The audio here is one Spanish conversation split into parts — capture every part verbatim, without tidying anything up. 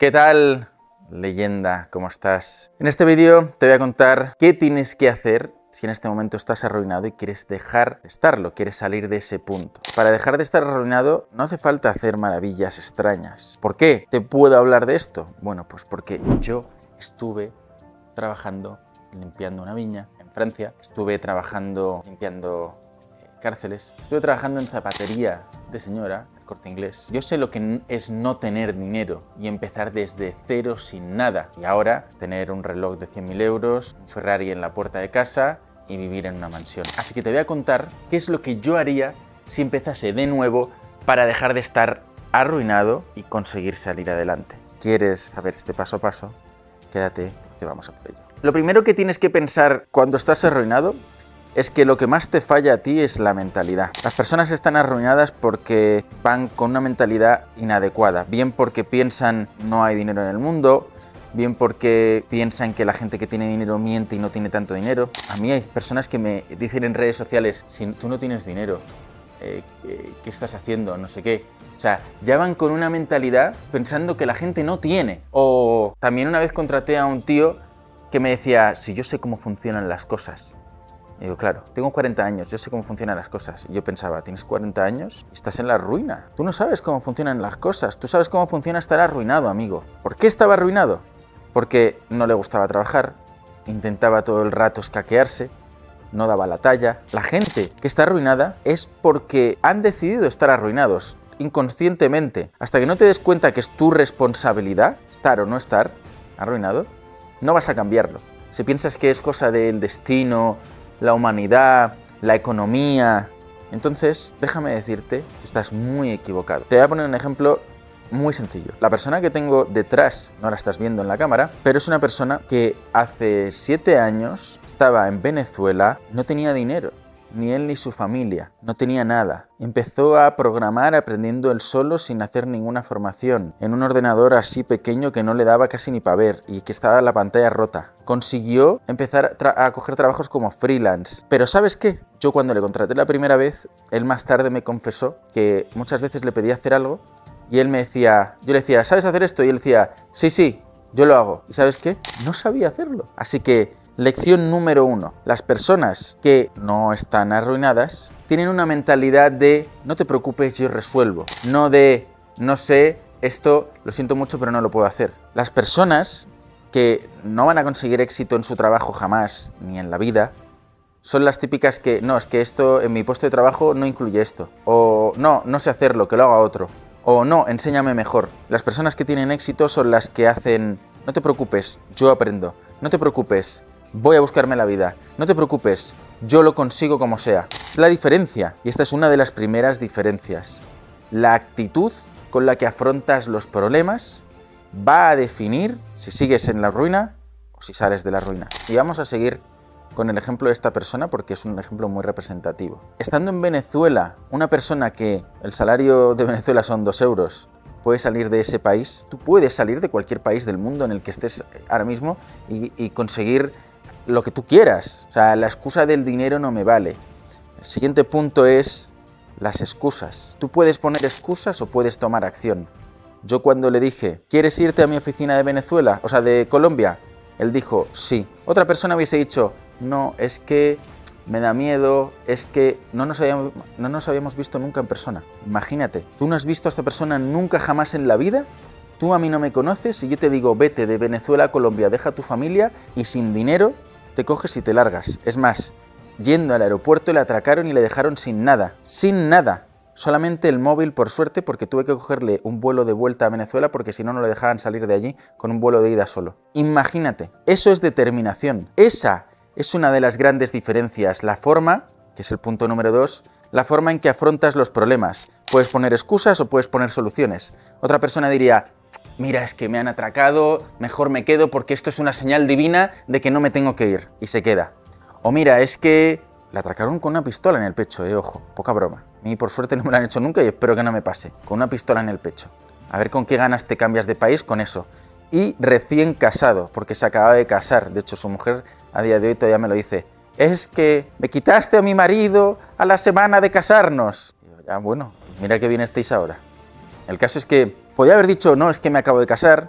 ¿Qué tal, leyenda? ¿Cómo estás? En este vídeo te voy a contar qué tienes que hacer si en este momento estás arruinado y quieres dejar de estarlo, quieres salir de ese punto. Para dejar de estar arruinado no hace falta hacer maravillas extrañas. ¿Por qué te puedo hablar de esto? Bueno, pues porque yo estuve trabajando limpiando una viña en Francia, estuve trabajando limpiando eh, cárceles, estuve trabajando en zapatería de señora, el Corte Inglés. Yo sé lo que es no tener dinero y empezar desde cero sin nada. Y ahora tener un reloj de cien mil euros, un Ferrari en la puerta de casa y vivir en una mansión. Así que te voy a contar qué es lo que yo haría si empezase de nuevo para dejar de estar arruinado y conseguir salir adelante. ¿Quieres saber este paso a paso? Quédate, que vamos a por ello. Lo primero que tienes que pensar cuando estás arruinado es que lo que más te falla a ti es la mentalidad. Las personas están arruinadas porque van con una mentalidad inadecuada, bien porque piensan no hay dinero en el mundo, bien porque piensan que la gente que tiene dinero miente y no tiene tanto dinero. A mí hay personas que me dicen en redes sociales, si tú no tienes dinero, eh, ¿qué estás haciendo? No sé qué. O sea, ya van con una mentalidad pensando que la gente no tiene. O también una vez contraté a un tío que me decía, si yo sé cómo funcionan las cosas. Y digo, claro, tengo cuarenta años, yo sé cómo funcionan las cosas. Y yo pensaba, tienes cuarenta años y estás en la ruina. Tú no sabes cómo funcionan las cosas, tú sabes cómo funciona estar arruinado, amigo. ¿Por qué estaba arruinado? Porque no le gustaba trabajar, intentaba todo el rato escaquearse, no daba la talla. La gente que está arruinada es porque han decidido estar arruinados inconscientemente. Hasta que no te des cuenta que es tu responsabilidad estar o no estar arruinado, no vas a cambiarlo. Si piensas que es cosa del destino, la humanidad, la economía, entonces déjame decirte que estás muy equivocado. Te voy a poner un ejemplo muy sencillo. La persona que tengo detrás, no la estás viendo en la cámara, pero es una persona que hace siete años estaba en Venezuela, no tenía dinero. Ni él ni su familia, no tenía nada. Empezó a programar aprendiendo él solo sin hacer ninguna formación, en un ordenador así pequeño que no le daba casi ni para ver y que estaba la pantalla rota. Consiguió empezar a coger trabajos como freelance. Pero ¿sabes qué? Yo cuando le contraté la primera vez, él más tarde me confesó que muchas veces le pedía hacer algo y él me decía, yo le decía, ¿sabes hacer esto? Y él decía, sí, sí, yo lo hago. ¿Y sabes qué? No sabía hacerlo. Así que lección número uno. Las personas que no están arruinadas tienen una mentalidad de no te preocupes, yo resuelvo. No de no sé, esto lo siento mucho pero no lo puedo hacer. Las personas que no van a conseguir éxito en su trabajo jamás, ni en la vida, son las típicas que no, es que esto en mi puesto de trabajo no incluye esto. O no, no sé hacerlo, que lo haga otro. O no, enséñame mejor. Las personas que tienen éxito son las que hacen no te preocupes, yo aprendo. No te preocupes, voy a buscarme la vida. No te preocupes, yo lo consigo como sea. Es la diferencia, y esta es una de las primeras diferencias. La actitud con la que afrontas los problemas va a definir si sigues en la ruina o si sales de la ruina. Y vamos a seguir con el ejemplo de esta persona porque es un ejemplo muy representativo. Estando en Venezuela, una persona que el salario de Venezuela son dos euros, puede salir de ese país. Tú puedes salir de cualquier país del mundo en el que estés ahora mismo y, y conseguir lo que tú quieras. O sea, la excusa del dinero no me vale. El siguiente punto es las excusas. Tú puedes poner excusas o puedes tomar acción. Yo cuando le dije, ¿quieres irte a mi oficina de Venezuela? O sea, de Colombia. Él dijo, sí. Otra persona hubiese dicho, no, es que me da miedo, es que no nos habíamos, no nos habíamos visto nunca en persona. Imagínate, ¿tú no has visto a esta persona nunca jamás en la vida? Tú a mí no me conoces y yo te digo, vete de Venezuela a Colombia, deja a tu familia y sin dinero te coges y te largas. Es más, yendo al aeropuerto le atracaron y le dejaron sin nada. Sin nada. Solamente el móvil, por suerte, porque tuve que cogerle un vuelo de vuelta a Venezuela porque si no, no lo dejaban salir de allí con un vuelo de ida solo. Imagínate. Eso es determinación. Esa es una de las grandes diferencias. La forma, que es el punto número dos, la forma en que afrontas los problemas. Puedes poner excusas o puedes poner soluciones. Otra persona diría, mira, es que me han atracado, mejor me quedo porque esto es una señal divina de que no me tengo que ir. Y se queda. O mira, es que le atracaron con una pistola en el pecho, eh, ojo, poca broma. A mí por suerte no me lo han hecho nunca y espero que no me pase. Con una pistola en el pecho. A ver con qué ganas te cambias de país con eso. Y recién casado, porque se acaba de casar. De hecho, su mujer a día de hoy todavía me lo dice. Es que me quitaste a mi marido a la semana de casarnos. Y yo, ya, bueno, mira qué bien estáis ahora. El caso es que podía haber dicho, no, es que me acabo de casar,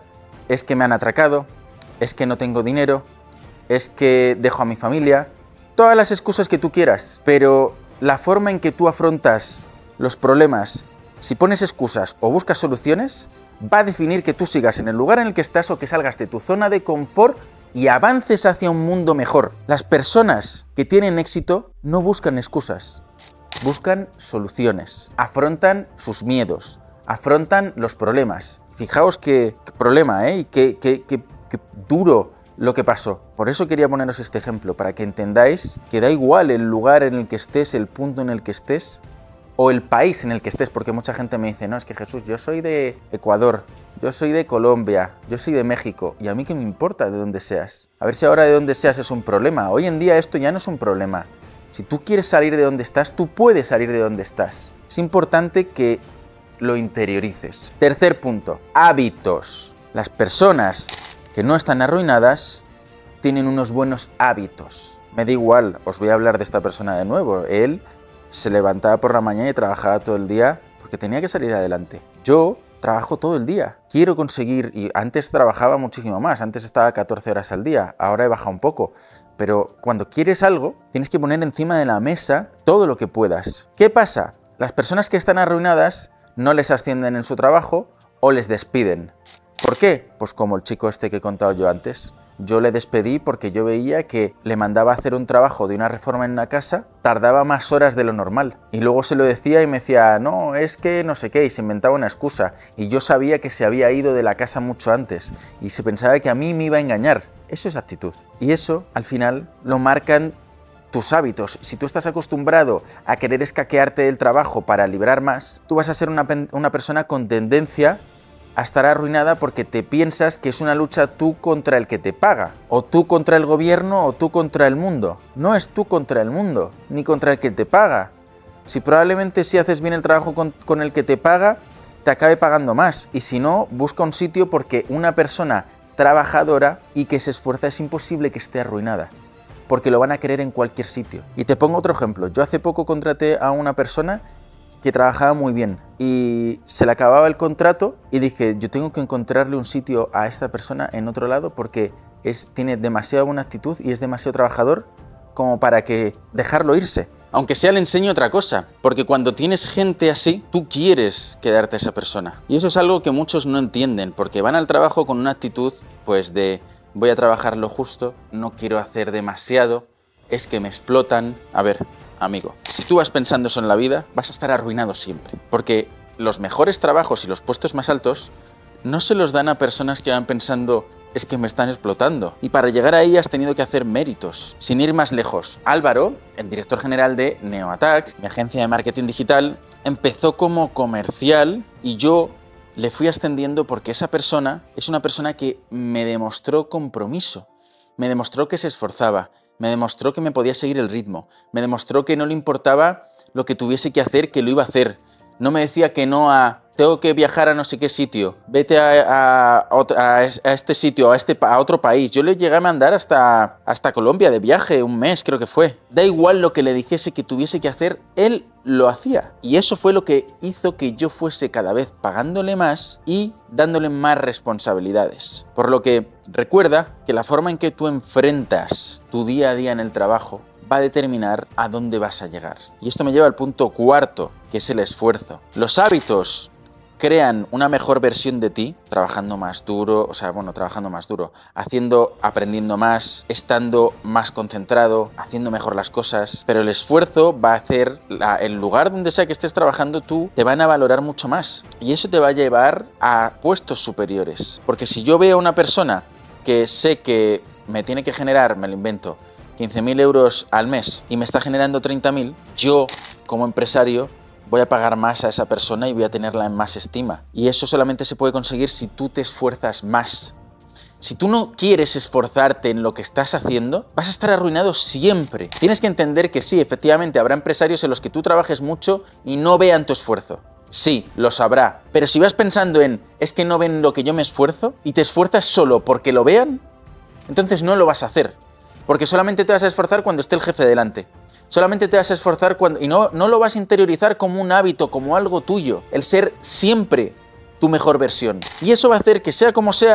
es que me han atracado, es que no tengo dinero, es que dejo a mi familia, todas las excusas que tú quieras, pero la forma en que tú afrontas los problemas, si pones excusas o buscas soluciones, va a definir que tú sigas en el lugar en el que estás o que salgas de tu zona de confort y avances hacia un mundo mejor. Las personas que tienen éxito no buscan excusas, buscan soluciones, afrontan sus miedos, afrontan los problemas. Fijaos qué, qué problema, ¿eh? Y qué, qué, qué, qué duro lo que pasó. Por eso quería poneros este ejemplo, para que entendáis que da igual el lugar en el que estés, el punto en el que estés, o el país en el que estés, porque mucha gente me dice, no, es que Jesús, yo soy de Ecuador, yo soy de Colombia, yo soy de México, y a mí qué me importa de dónde seas. A ver si ahora de dónde seas es un problema. Hoy en día esto ya no es un problema. Si tú quieres salir de donde estás, tú puedes salir de donde estás. Es importante que lo interiorices. Tercer punto, hábitos. Las personas que no están arruinadas tienen unos buenos hábitos. Me da igual, os voy a hablar de esta persona de nuevo. Él se levantaba por la mañana y trabajaba todo el día porque tenía que salir adelante. Yo trabajo todo el día. Quiero conseguir, y antes trabajaba muchísimo más, antes estaba catorce horas al día, ahora he bajado un poco. Pero cuando quieres algo, tienes que poner encima de la mesa todo lo que puedas. ¿Qué pasa? Las personas que están arruinadas no les ascienden en su trabajo o les despiden. ¿Por qué? Pues como el chico este que he contado yo antes. Yo le despedí porque yo veía que le mandaba a hacer un trabajo de una reforma en una casa, tardaba más horas de lo normal. Y luego se lo decía y me decía, no, es que no sé qué, y se inventaba una excusa. Y yo sabía que se había ido de la casa mucho antes y se pensaba que a mí me iba a engañar. Eso es actitud. Y eso, al final, lo marcan tus hábitos. Si tú estás acostumbrado a querer escaquearte del trabajo para librar más, tú vas a ser una, una persona con tendencia a estar arruinada porque te piensas que es una lucha tú contra el que te paga, o tú contra el gobierno, o tú contra el mundo. No es tú contra el mundo, ni contra el que te paga. Si probablemente si haces bien el trabajo con, con el que te paga, te acabe pagando más, y si no, busca un sitio porque una persona trabajadora y que se esfuerza es imposible que esté arruinada, porque lo van a querer en cualquier sitio. Y te pongo otro ejemplo. Yo hace poco contraté a una persona que trabajaba muy bien y se le acababa el contrato y dije, yo tengo que encontrarle un sitio a esta persona en otro lado porque es, tiene demasiada buena actitud y es demasiado trabajador como para que dejarlo irse. Aunque sea le enseño otra cosa, porque cuando tienes gente así, tú quieres quedarte a esa persona. Y eso es algo que muchos no entienden, porque van al trabajo con una actitud pues de voy a trabajar lo justo, no quiero hacer demasiado, es que me explotan. A ver, amigo, si tú vas pensando eso en la vida, vas a estar arruinado siempre. Porque los mejores trabajos y los puestos más altos no se los dan a personas que van pensando es que me están explotando. Y para llegar ahí has tenido que hacer méritos. Sin ir más lejos, Álvaro, el director general de NeoAttack, mi agencia de marketing digital, empezó como comercial y yo le fui ascendiendo porque esa persona es una persona que me demostró compromiso, me demostró que se esforzaba, me demostró que me podía seguir el ritmo, me demostró que no le importaba lo que tuviese que hacer, que lo iba a hacer. No me decía que no a tengo que viajar a no sé qué sitio, vete a, a, a, a este sitio, a, este, a otro país. Yo le llegué a mandar hasta, hasta Colombia de viaje, un mes creo que fue. Da igual lo que le dijese que tuviese que hacer, él lo hacía. Y eso fue lo que hizo que yo fuese cada vez pagándole más y dándole más responsabilidades. Por lo que recuerda que la forma en que tú enfrentas tu día a día en el trabajo va a determinar a dónde vas a llegar. Y esto me lleva al punto cuarto, que es el esfuerzo. Los hábitos crean una mejor versión de ti, trabajando más duro, o sea, bueno, trabajando más duro, haciendo, aprendiendo más, estando más concentrado, haciendo mejor las cosas, pero el esfuerzo va a hacer, la, el lugar donde sea que estés trabajando tú, te van a valorar mucho más, y eso te va a llevar a puestos superiores, porque si yo veo a una persona que sé que me tiene que generar, me lo invento, quince mil euros al mes y me está generando treinta mil, yo, como empresario, voy a pagar más a esa persona y voy a tenerla en más estima. Y eso solamente se puede conseguir si tú te esfuerzas más. Si tú no quieres esforzarte en lo que estás haciendo, vas a estar arruinado siempre. Tienes que entender que sí, efectivamente, habrá empresarios en los que tú trabajes mucho y no vean tu esfuerzo. Sí, lo sabrá. Pero si vas pensando en, es que no ven lo que yo me esfuerzo, y te esfuerzas solo porque lo vean, entonces no lo vas a hacer. Porque solamente te vas a esforzar cuando esté el jefe delante. Solamente te vas a esforzar cuando... Y no, no lo vas a interiorizar como un hábito, como algo tuyo. El ser siempre tu mejor versión. Y eso va a hacer que sea como sea,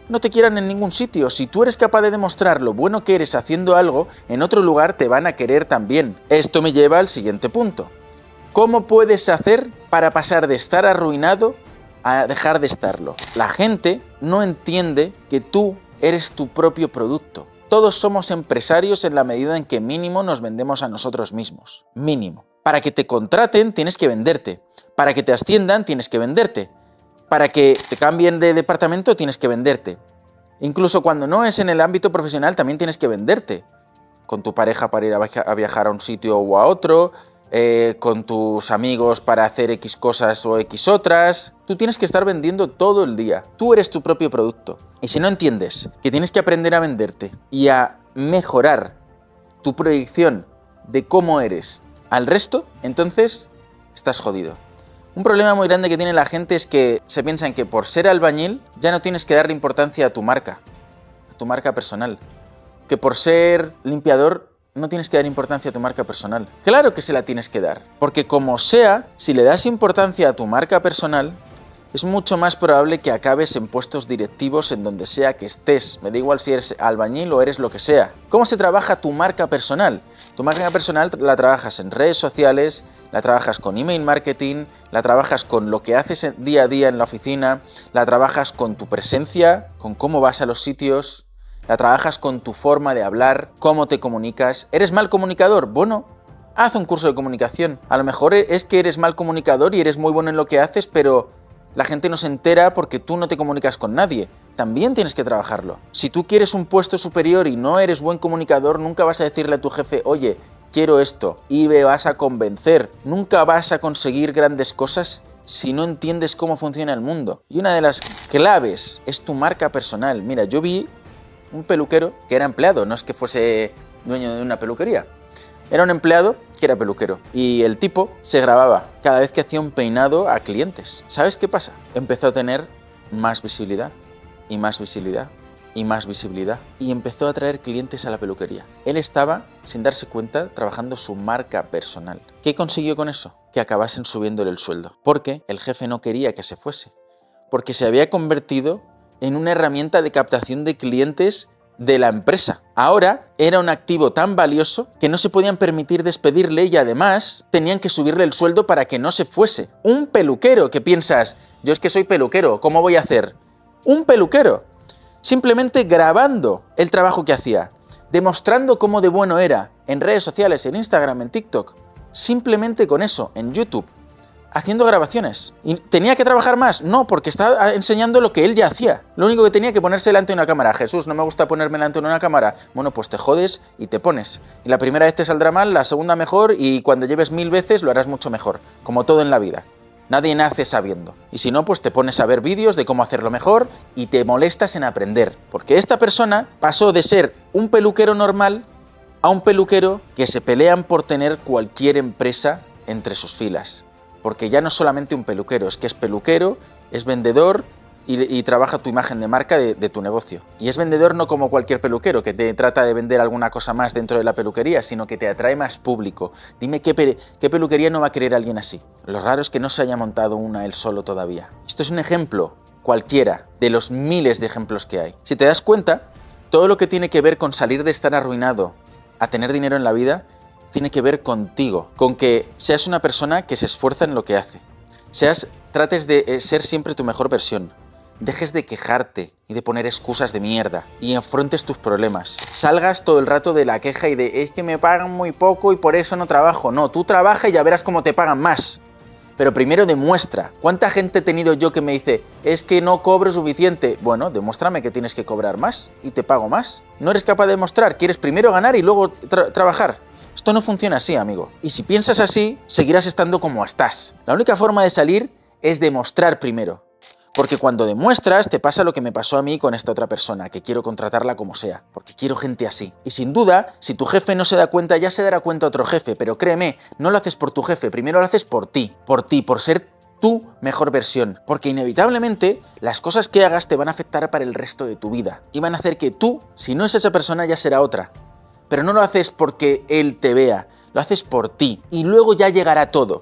no te quieran en ningún sitio. Si tú eres capaz de demostrar lo bueno que eres haciendo algo, en otro lugar te van a querer también. Esto me lleva al siguiente punto. ¿Cómo puedes hacer para pasar de estar arruinado a dejar de estarlo? La gente no entiende que tú eres tu propio producto. Todos somos empresarios en la medida en que mínimo nos vendemos a nosotros mismos. Mínimo. Para que te contraten tienes que venderte. Para que te asciendan tienes que venderte. Para que te cambien de departamento tienes que venderte. Incluso cuando no es en el ámbito profesional también tienes que venderte. Con tu pareja para ir a viajar a un sitio o a otro, eh, con tus amigos para hacer X cosas o X otras. Tú tienes que estar vendiendo todo el día. Tú eres tu propio producto. Y si no entiendes que tienes que aprender a venderte y a mejorar tu proyección de cómo eres al resto, entonces estás jodido. Un problema muy grande que tiene la gente es que se piensan que por ser albañil ya no tienes que darle importancia a tu marca, a tu marca personal. Que por ser limpiador no tienes que dar importancia a tu marca personal. Claro que se la tienes que dar, porque como sea, si le das importancia a tu marca personal, es mucho más probable que acabes en puestos directivos en donde sea que estés. Me da igual si eres albañil o eres lo que sea. ¿Cómo se trabaja tu marca personal? Tu marca personal la trabajas en redes sociales, la trabajas con email marketing, la trabajas con lo que haces día a día en la oficina, la trabajas con tu presencia, con cómo vas a los sitios, la trabajas con tu forma de hablar, cómo te comunicas. ¿Eres mal comunicador? Bueno, haz un curso de comunicación. A lo mejor es que eres mal comunicador y eres muy bueno en lo que haces, pero la gente no se entera porque tú no te comunicas con nadie. También tienes que trabajarlo. Si tú quieres un puesto superior y no eres buen comunicador, nunca vas a decirle a tu jefe, oye, quiero esto, y me vas a convencer. Nunca vas a conseguir grandes cosas si no entiendes cómo funciona el mundo. Y una de las claves es tu marca personal. Mira, yo vi un peluquero que era empleado, no es que fuese dueño de una peluquería. Era un empleado que era peluquero y el tipo se grababa cada vez que hacía un peinado a clientes. ¿Sabes qué pasa? Empezó a tener más visibilidad y más visibilidad y más visibilidad y empezó a traer clientes a la peluquería. Él estaba, sin darse cuenta, trabajando su marca personal. ¿Qué consiguió con eso? Que acabasen subiéndole el sueldo, porque el jefe no quería que se fuese, porque se había convertido en una herramienta de captación de clientes de la empresa. Ahora era un activo tan valioso que no se podían permitir despedirle y además tenían que subirle el sueldo para que no se fuese. Un peluquero que piensas, yo es que soy peluquero, ¿cómo voy a hacer? Un peluquero, simplemente grabando el trabajo que hacía, demostrando cómo de bueno era en redes sociales, en Instagram, en TikTok, simplemente con eso, en YouTube, haciendo grabaciones. ¿Y tenía que trabajar más? No, porque estaba enseñando lo que él ya hacía. Lo único que tenía que ponerse delante de una cámara. Jesús, no me gusta ponerme delante de una cámara. Bueno, pues te jodes y te pones. Y la primera vez te saldrá mal, la segunda mejor, y cuando lleves mil veces lo harás mucho mejor. Como todo en la vida. Nadie nace sabiendo. Y si no, pues te pones a ver vídeos de cómo hacerlo mejor y te molestas en aprender. Porque esta persona pasó de ser un peluquero normal a un peluquero que se pelean por tener cualquier empresa entre sus filas. Porque ya no es solamente un peluquero, es que es peluquero, es vendedor y, y trabaja tu imagen de marca de, de tu negocio. Y es vendedor no como cualquier peluquero, que te trata de vender alguna cosa más dentro de la peluquería, sino que te atrae más público. Dime qué, pe qué peluquería no va a querer alguien así. Lo raro es que no se haya montado una él solo todavía. Esto es un ejemplo cualquiera de los miles de ejemplos que hay. Si te das cuenta, todo lo que tiene que ver con salir de estar arruinado a tener dinero en la vida tiene que ver contigo, con que seas una persona que se esfuerza en lo que hace. Seas, trates de ser siempre tu mejor versión. Dejes de quejarte y de poner excusas de mierda y afrontes tus problemas. Salgas todo el rato de la queja y de es que me pagan muy poco y por eso no trabajo. No, tú trabaja y ya verás cómo te pagan más. Pero primero demuestra. ¿Cuánta gente he tenido yo que me dice es que no cobro suficiente? Bueno, demuéstrame que tienes que cobrar más y te pago más. ¿No eres capaz de demostrar? ¿Quieres primero ganar y luego tra trabajar? Esto no funciona así, amigo. Y si piensas así, seguirás estando como estás. La única forma de salir es demostrar primero. Porque cuando demuestras, te pasa lo que me pasó a mí con esta otra persona, que quiero contratarla como sea, porque quiero gente así. Y sin duda, si tu jefe no se da cuenta, ya se dará cuenta otro jefe, pero créeme, no lo haces por tu jefe, primero lo haces por ti, por ti, por ser tu mejor versión. Porque inevitablemente, las cosas que hagas te van a afectar para el resto de tu vida. Y van a hacer que tú, si no es esa persona, ya será otra. Pero no lo haces porque él te vea, lo haces por ti y luego ya llegará todo.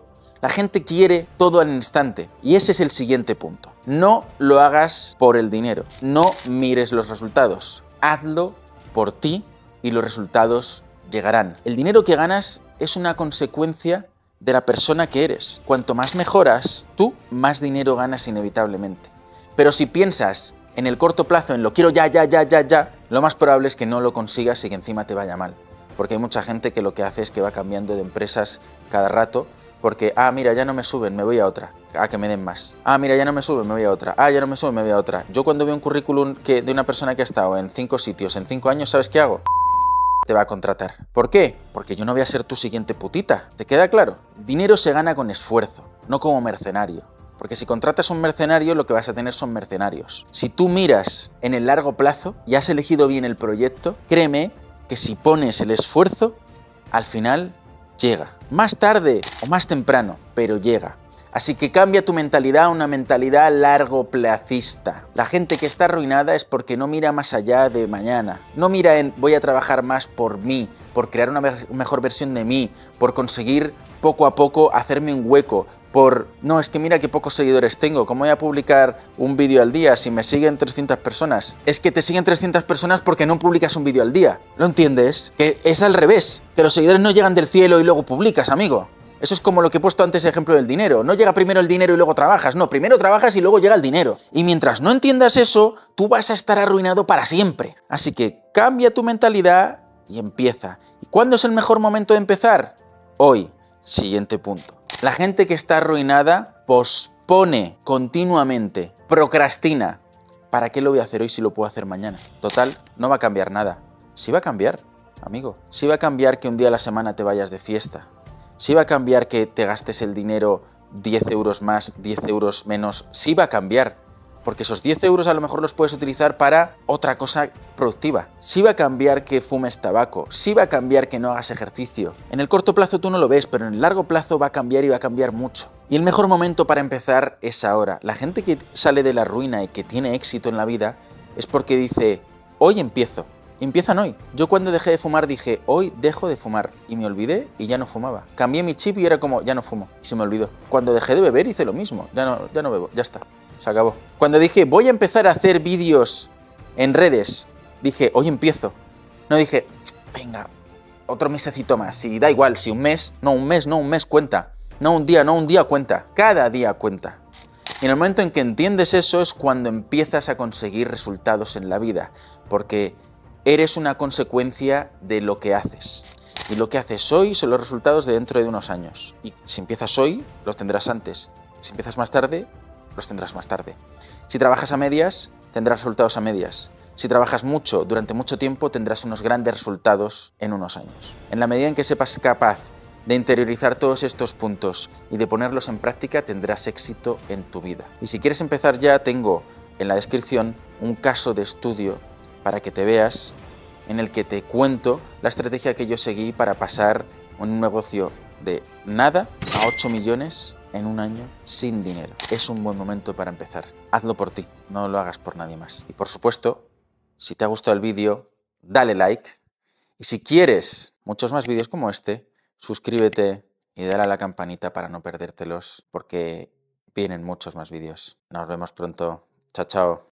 La gente quiere todo al instante y ese es el siguiente punto. No lo hagas por el dinero, no mires los resultados, hazlo por ti y los resultados llegarán. El dinero que ganas es una consecuencia de la persona que eres. Cuanto más mejoras, tú más dinero ganas inevitablemente. Pero si piensas en el corto plazo, en lo quiero ya, ya, ya, ya, ya, lo más probable es que no lo consigas y que encima te vaya mal. Porque hay mucha gente que lo que hace es que va cambiando de empresas cada rato, porque, ah, mira, ya no me suben, me voy a otra, a que me den más. Ah, mira, ya no me suben, me voy a otra. Ah, ya no me suben, me voy a otra. Yo cuando veo un currículum que, de una persona que ha estado en cinco sitios, en cinco años, ¿sabes qué hago? Te va a contratar. ¿Por qué? Porque yo no voy a ser tu siguiente putita. ¿Te queda claro? El dinero se gana con esfuerzo, no como mercenario. Porque si contratas un mercenario, lo que vas a tener son mercenarios. Si tú miras en el largo plazo y has elegido bien el proyecto, créeme que si pones el esfuerzo, al final llega. Más tarde o más temprano, pero llega. Así que cambia tu mentalidad a una mentalidad largoplacista. La gente que está arruinada es porque no mira más allá de mañana. No mira en voy a trabajar más por mí, por crear una mejor versión de mí, por conseguir poco a poco hacerme un hueco, por no, es que mira qué pocos seguidores tengo, ¿cómo voy a publicar un vídeo al día si me siguen trescientas personas? Es que te siguen trescientas personas porque no publicas un vídeo al día. ¿Lo entiendes? Que es al revés, que los seguidores no llegan del cielo y luego publicas, amigo. Eso es como lo que he puesto antes, ejemplo del dinero. No llega primero el dinero y luego trabajas. No, primero trabajas y luego llega el dinero. Y mientras no entiendas eso, tú vas a estar arruinado para siempre. Así que cambia tu mentalidad y empieza. ¿Y cuándo es el mejor momento de empezar? Hoy. Siguiente punto. La gente que está arruinada pospone continuamente, procrastina. ¿Para qué lo voy a hacer hoy si lo puedo hacer mañana? Total, no va a cambiar nada. Sí va a cambiar, amigo. Sí va a cambiar que un día a la semana te vayas de fiesta. Sí va a cambiar que te gastes el dinero diez euros más, diez euros menos. Sí va a cambiar. Porque esos diez euros a lo mejor los puedes utilizar para otra cosa productiva. Sí va a cambiar que fumes tabaco, sí va a cambiar que no hagas ejercicio. En el corto plazo tú no lo ves, pero en el largo plazo va a cambiar y va a cambiar mucho. Y el mejor momento para empezar es ahora. La gente que sale de la ruina y que tiene éxito en la vida es porque dice, hoy empiezo. Empiezan hoy. Yo cuando dejé de fumar dije, hoy dejo de fumar. Y me olvidé y ya no fumaba. Cambié mi chip y era como, ya no fumo. Y se me olvidó. Cuando dejé de beber hice lo mismo. Ya no, ya no bebo, ya está. Se acabó. Cuando dije, voy a empezar a hacer vídeos en redes, dije, hoy empiezo. No dije, venga, otro mesecito más. Y da igual, si un mes, no un mes, no un mes cuenta. No un día, no un día cuenta. Cada día cuenta. Y en el momento en que entiendes eso es cuando empiezas a conseguir resultados en la vida. Porque eres una consecuencia de lo que haces. Y lo que haces hoy son los resultados de dentro de unos años. Y si empiezas hoy, los tendrás antes. Si empiezas más tarde, los tendrás más tarde. Si trabajas a medias, tendrás resultados a medias. Si trabajas mucho, durante mucho tiempo, tendrás unos grandes resultados en unos años. En la medida en que sepas capaz de interiorizar todos estos puntos y de ponerlos en práctica, tendrás éxito en tu vida. Y si quieres empezar ya, tengo en la descripción un caso de estudio para que te veas, en el que te cuento la estrategia que yo seguí para pasar un negocio de nada a ocho millones en un año sin dinero. Es un buen momento para empezar. Hazlo por ti, no lo hagas por nadie más. Y por supuesto, si te ha gustado el vídeo, dale like. Y si quieres muchos más vídeos como este, suscríbete y dale a la campanita para no perdértelos, porque vienen muchos más vídeos. Nos vemos pronto. Chao, chao.